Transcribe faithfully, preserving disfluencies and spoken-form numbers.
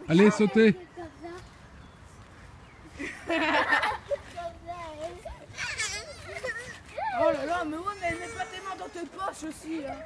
Allez, sautez. Oh là là, mais ouais, mais mets pas tes mains dans tes poches aussi. Hein.